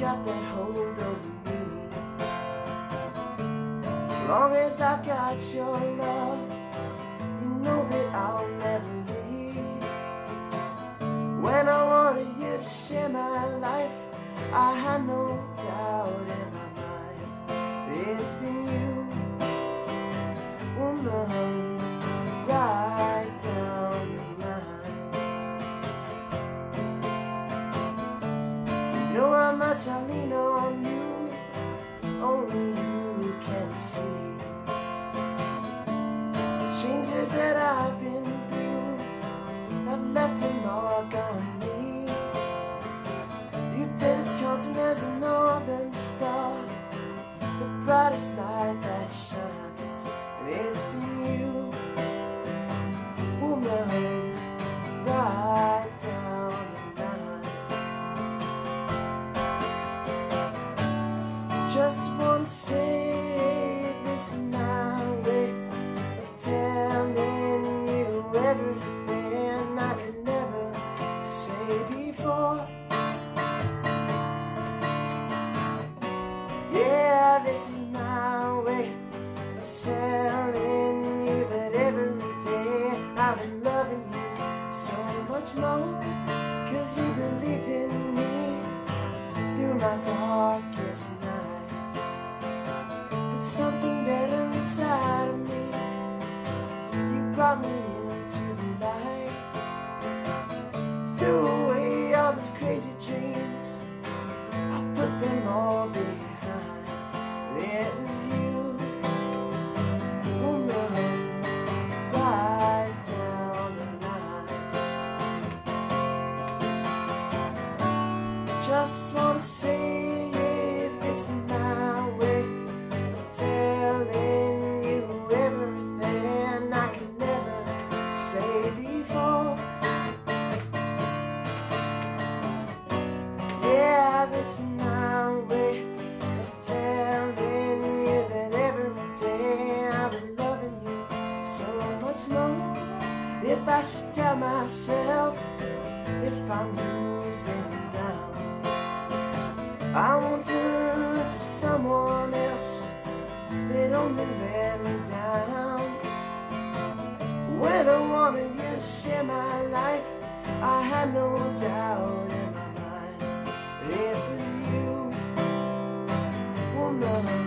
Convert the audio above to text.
got that hold over me. As long as I've got your love, you know that I'll never leave. When I wanted you to share my life, I had no doubt in my mind. It's been you, woman, right down the line. You know how much I lean on you, only you can see. The changes that I've been through have left a mark on me. You've been as constant as a northern star, the brightest light that shines. And it's been you, woman, right down the line. Just wanna say this is my way of telling you everything I could never say before. Yeah, this is my way of telling you that every day I've been loving you so much more. 'Cause you believed in me through my darkest nights. But something better inside of me, you brought me into the light. Threw away all those crazy dreams, I put them all behind. It was you, woman, right down the line. Just wanna say this is my way of telling you everything I could never say before. Yeah, this is my way of telling you that every day I've been loving you so much more. If I should tell myself if I'm losing ground, I won't turn to someone else, they'd only let me down. When I wanted you to share my life, I had no doubt in my mind. It was you, woman.